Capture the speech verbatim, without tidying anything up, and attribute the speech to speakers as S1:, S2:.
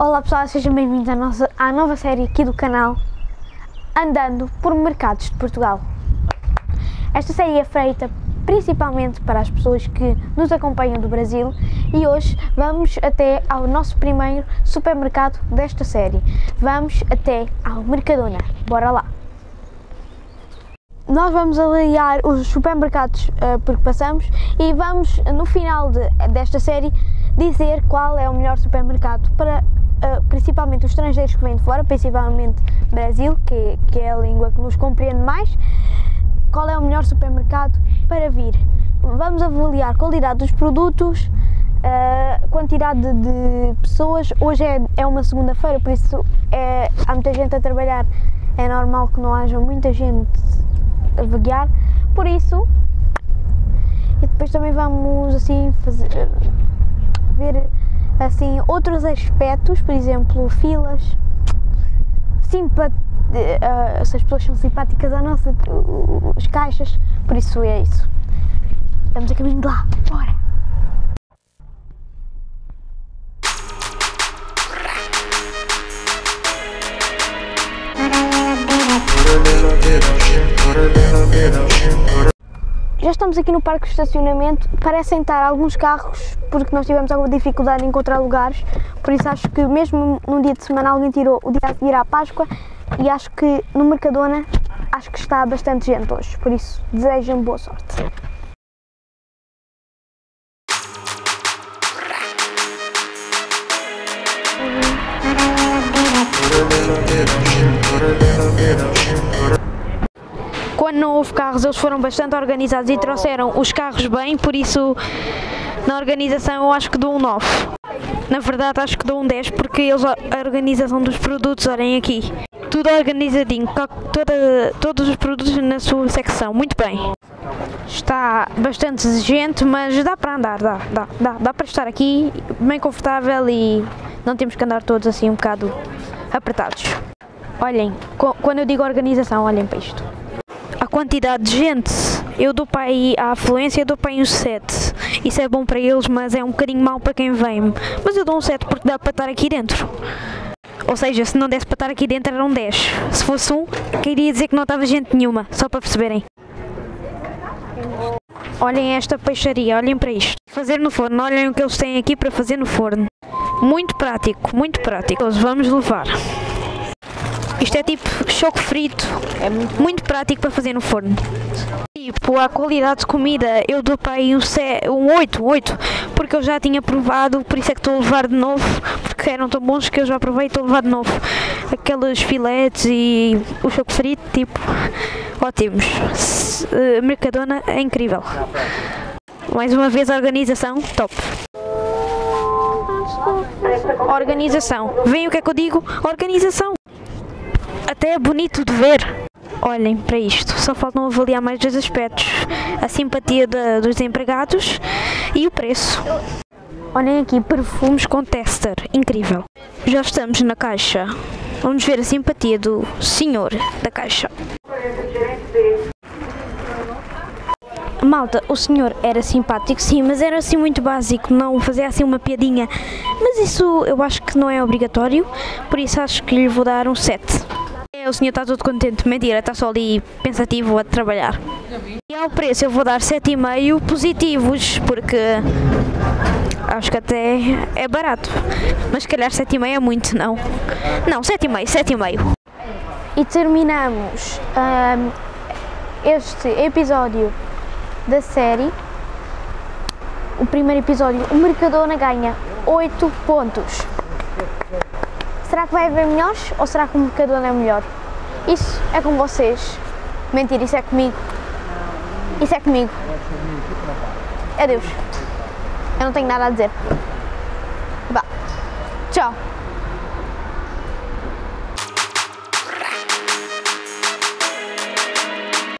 S1: Olá pessoal, sejam bem-vindos à, nossa, à nova série aqui do canal Andando por Mercados de Portugal. Esta série é feita principalmente para as pessoas que nos acompanham do Brasil e hoje vamos até ao nosso primeiro supermercado desta série. Vamos até ao Mercadona. Bora lá! Nós vamos avaliar os supermercados uh, por que passamos e vamos, no final de, desta série, dizer qual é o melhor supermercado para uh, principalmente os estrangeiros que vêm de fora, principalmente Brasil, que, que é a língua que nos compreende mais. Qual é o melhor supermercado para vir? Vamos avaliar a qualidade dos produtos, a quantidade de pessoas. Hoje é, é uma segunda-feira, por isso é, há muita gente a trabalhar, é normal que não haja muita gente a vaguear, por isso. E depois também vamos assim fazer, ver assim outros aspectos, por exemplo, filas, simpat Uh, se as pessoas são simpáticas à nossa, uh, os caixas, por isso é isso. Estamos a caminho de lá, bora! Já estamos aqui no parque de estacionamento. Parecem estar alguns carros porque nós tivemos alguma dificuldade em encontrar lugares, por isso acho que mesmo num dia de semana alguém tirou o dia a seguir à Páscoa. E acho que no Mercadona, acho que está bastante gente hoje, por isso desejo-me boa sorte. Quando não houve carros, eles foram bastante organizados e trouxeram os carros bem, por isso na organização eu acho que dou um nove. Na verdade acho que dou um dez porque eles, a organização dos produtos, olhem aqui. Tudo organizadinho, toda, todos os produtos na sua secção, muito bem. Está bastante gente, mas dá para andar, dá, dá, dá, dá para estar aqui bem confortável e não temos que andar todos assim um bocado apertados. Olhem, quando eu digo organização, olhem para isto. A quantidade de gente, eu dou para aí, a afluência eu dou para aí um sete. Isso é bom para eles, mas é um bocadinho mau para quem vem. Mas eu dou um sete porque dá para estar aqui dentro. Ou seja, se não desse para estar aqui dentro era um dez. Se fosse um, queria dizer que não estava gente nenhuma, só para perceberem. Olhem esta peixaria, olhem para isto. Fazer no forno, olhem o que eles têm aqui para fazer no forno. Muito prático, muito prático. Vamos levar. Isto é tipo choco frito, é muito, muito prático para fazer no forno. Tipo, a qualidade de comida eu dou para aí um, um oito, oito, porque eu já tinha provado, por isso é que estou a levar de novo, porque eram tão bons que eu já provei e estou a levar de novo. Aqueles filetes e o choco frito, tipo, ótimos. Mercadona é incrível. Mais uma vez a organização, top. Organização. Vem o que é que eu digo? Organização. Até é bonito de ver. Olhem para isto, só faltam avaliar mais dois aspectos. A simpatia de, dos empregados e o preço. Olhem aqui, perfumes com tester, incrível. Já estamos na caixa. Vamos ver a simpatia do senhor da caixa. Malta, o senhor era simpático, sim, mas era assim muito básico, não fazia assim uma piadinha. Mas isso eu acho que não é obrigatório, por isso acho que lhe vou dar um sete. O senhor está todo contente, mentira, está só ali pensativo a trabalhar. E ao preço eu vou dar sete vírgula cinco positivos, porque acho que até é barato. Mas se calhar sete vírgula cinco é muito, não? Não, sete vírgula cinco, sete vírgula cinco. E terminamos um, este episódio da série. O primeiro episódio, o Mercadona ganha oito pontos. Será que vai haver melhores ou será que o Mercadona é melhor? Isso é com vocês. Mentira, isso é comigo. Isso é comigo. Adeus. Eu não tenho nada a dizer. Vá. Tchau.